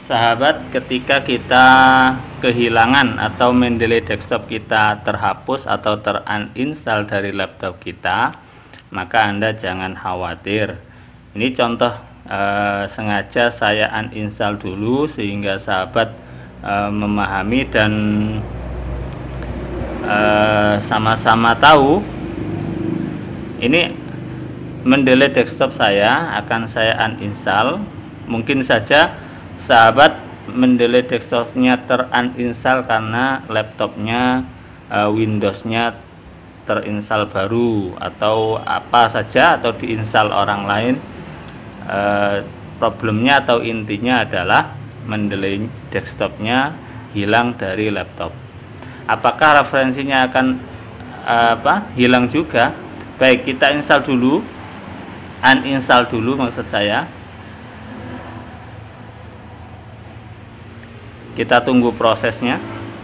Sahabat, ketika kita kehilangan atau Mendeley desktop kita terhapus atau teruninstall dari laptop kita, maka Anda jangan khawatir. Ini contoh sengaja saya uninstall dulu sehingga sahabat memahami dan sama-sama tahu. Ini Mendeley desktop saya akan saya uninstall. Mungkin saja sahabat Mendeley desktopnya teruninstall karena laptopnya Windowsnya terinstall baru atau apa saja, atau diinstal orang lain. Problemnya atau intinya adalah Mendeley desktopnya hilang dari laptop. Apakah referensinya akan hilang juga? Baik, kita install dulu, uninstall dulu maksud saya. Kita tunggu prosesnya.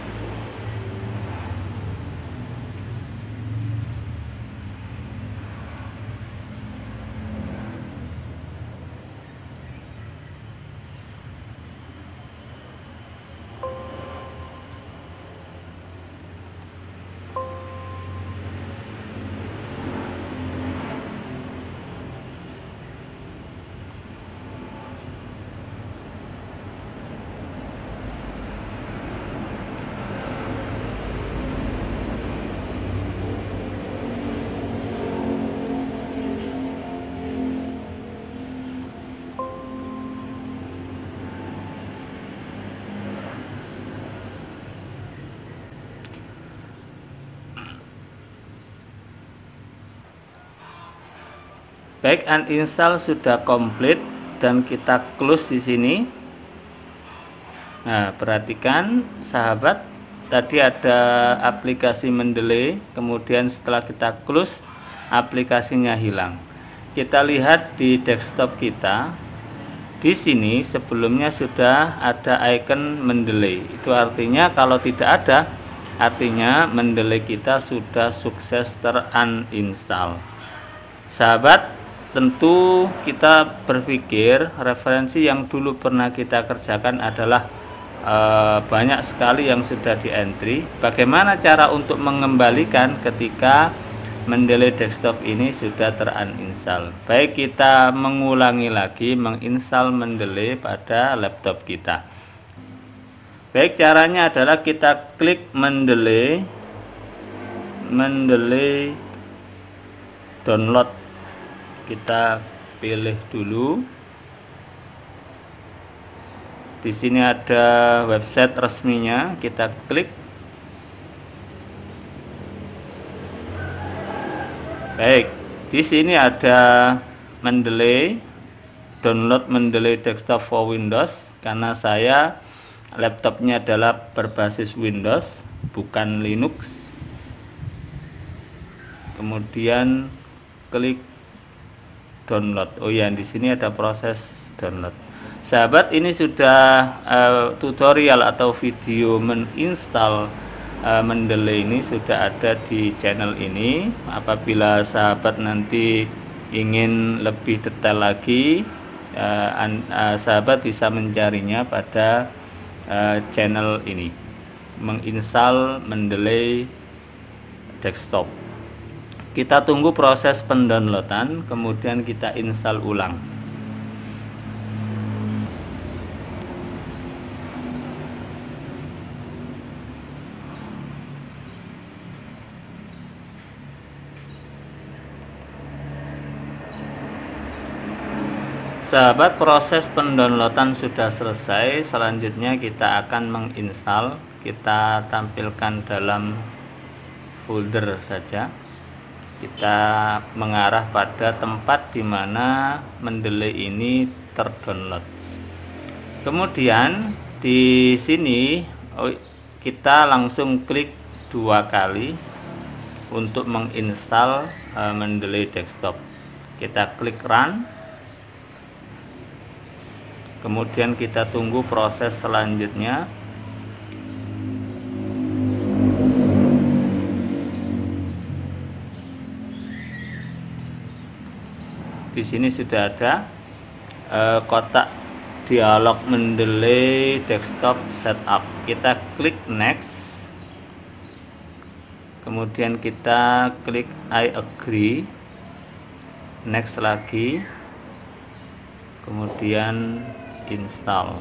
Baik, uninstall sudah komplit dan kita close di sini. Nah, perhatikan sahabat, tadi ada aplikasi Mendeley, kemudian setelah kita close aplikasinya hilang. Kita lihat di desktop kita. Di sini sebelumnya sudah ada icon Mendeley. Itu artinya kalau tidak ada, artinya Mendeley kita sudah sukses teruninstall. Sahabat, tentu kita berpikir referensi yang dulu pernah kita kerjakan adalah banyak sekali yang sudah di entry. Bagaimana cara untuk mengembalikan ketika Mendeley desktop ini sudah teruninstall? Baik, kita mengulangi lagi menginstal Mendeley pada laptop kita. Baik, caranya adalah kita klik Mendeley download. Kita pilih dulu. Di sini ada website resminya, kita klik. Baik, di sini ada Mendeley, download Mendeley desktop for Windows. Karena saya laptopnya adalah berbasis Windows, bukan Linux. Kemudian klik download. Oh ya, di sini ada proses download. Sahabat, ini sudah tutorial atau video menginstal Mendeley ini sudah ada di channel ini. Apabila sahabat nanti ingin lebih detail lagi, sahabat bisa mencarinya pada channel ini, menginstal Mendeley desktop. Kita tunggu proses pendownloadan, kemudian kita install ulang. Sahabat, proses pendownloadan sudah selesai. Selanjutnya kita akan menginstal. Kita tampilkan dalam folder saja. Kita mengarah pada tempat di mana Mendeley ini terdownload. Kemudian di sini kita langsung klik 2 kali untuk menginstal Mendeley desktop. Kita klik run. Kemudian kita tunggu proses selanjutnya. Di sini sudah ada kotak dialog Mendeley desktop setup. Kita klik next, kemudian kita klik I agree, next lagi, kemudian install.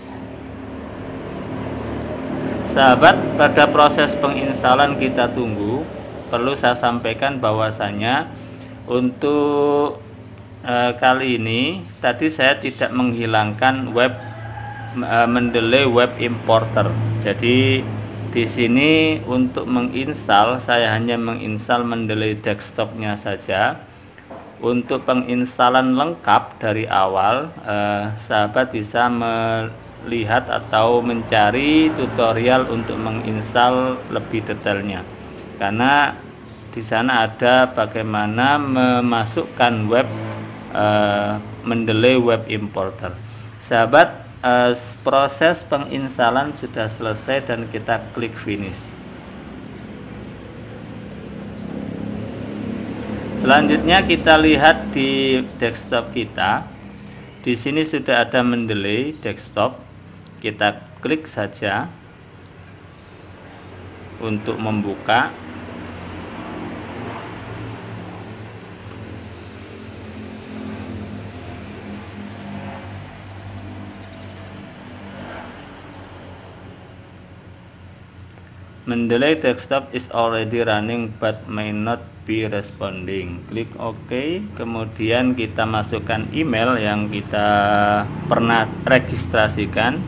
Sahabat, pada proses penginstalan kita tunggu, perlu saya sampaikan bahwasanya untuk kali ini tadi saya tidak menghilangkan Mendeley web importer. Jadi di sini untuk menginstal saya hanya menginstal Mendeley desktopnya saja. Untuk penginstalan lengkap dari awal, sahabat bisa melihat atau mencari tutorial untuk menginstal lebih detailnya, karena di sana ada bagaimana memasukkan Mendeley web importer. Sahabat, proses penginstalan sudah selesai dan kita klik finish. Selanjutnya kita lihat di desktop kita. Di sini sudah ada Mendeley desktop. Kita klik saja untuk membuka. Mendeley desktop is already running but may not be responding. Klik OK, kemudian kita masukkan email yang kita pernah registrasikan.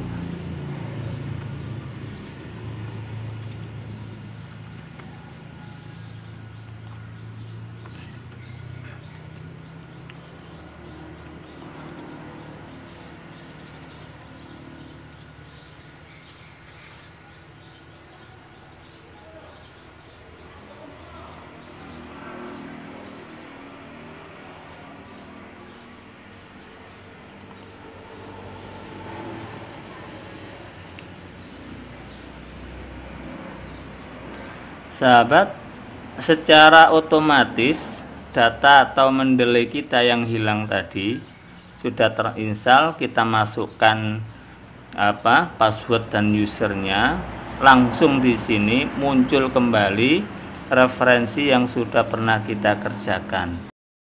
Sahabat, secara otomatis data atau Mendeley kita yang hilang tadi sudah terinstall. Kita masukkan password dan usernya, langsung di sini muncul kembali referensi yang sudah pernah kita kerjakan.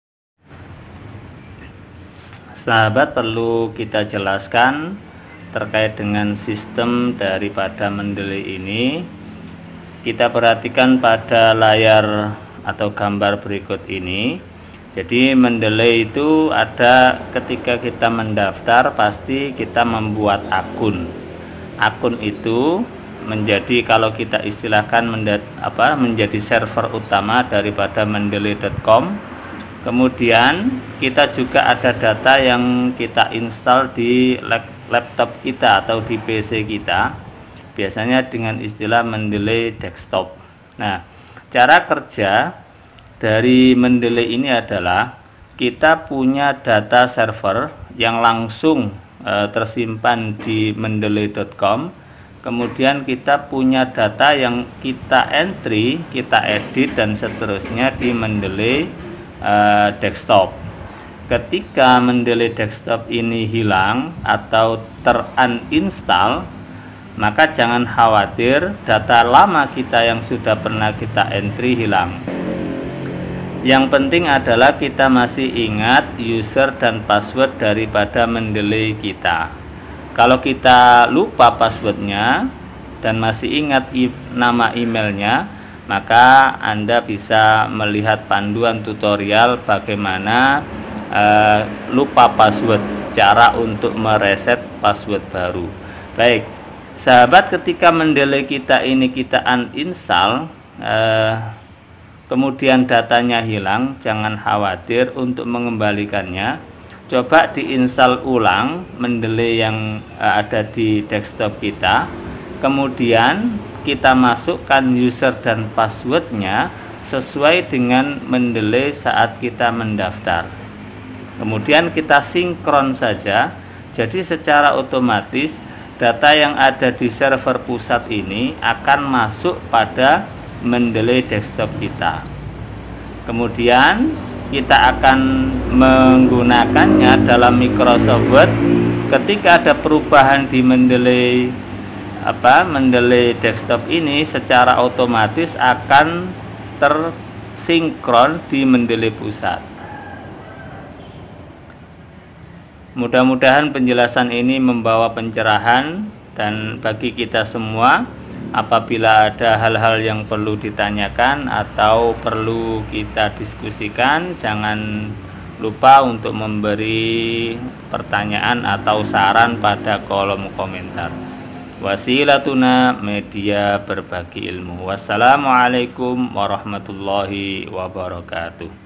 Sahabat, perlu kita jelaskan terkait dengan sistem daripada Mendeley ini. Kita perhatikan pada layar atau gambar berikut ini. Jadi Mendeley itu ada ketika kita mendaftar, pasti kita membuat akun. Akun itu menjadi, kalau kita istilahkan, menjadi server utama daripada mendeley.com. Kemudian kita juga ada data yang kita install di laptop kita atau di PC kita, biasanya dengan istilah Mendeley desktop. Nah, cara kerja dari Mendeley ini adalah kita punya data server yang langsung tersimpan di mendeley.com. Kemudian kita punya data yang kita entry, kita edit dan seterusnya di Mendeley desktop. Ketika Mendeley desktop ini hilang atau teruninstall, maka jangan khawatir data lama kita yang sudah pernah kita entry hilang. Yang penting adalah kita masih ingat user dan password daripada Mendeley kita. Kalau kita lupa passwordnya dan masih ingat nama emailnya, maka Anda bisa melihat panduan tutorial bagaimana lupa password, cara untuk mereset password baru. Baik, sahabat, ketika Mendeley kita ini kita uninstall, kemudian datanya hilang, jangan khawatir untuk mengembalikannya. Coba diinstal ulang Mendeley yang ada di desktop kita. Kemudian kita masukkan user dan passwordnya sesuai dengan Mendeley saat kita mendaftar. Kemudian kita sinkron saja. Jadi secara otomatis data yang ada di server pusat ini akan masuk pada Mendeley desktop kita. Kemudian kita akan menggunakannya dalam Microsoft Word ketika ada perubahan di Mendeley desktop ini, secara otomatis akan tersinkron di Mendeley pusat. Mudah-mudahan penjelasan ini membawa pencerahan, dan bagi kita semua, apabila ada hal-hal yang perlu ditanyakan atau perlu kita diskusikan, jangan lupa untuk memberi pertanyaan atau saran pada kolom komentar. Wasilatuna media berbagi ilmu. Wassalamualaikum warahmatullahi wabarakatuh.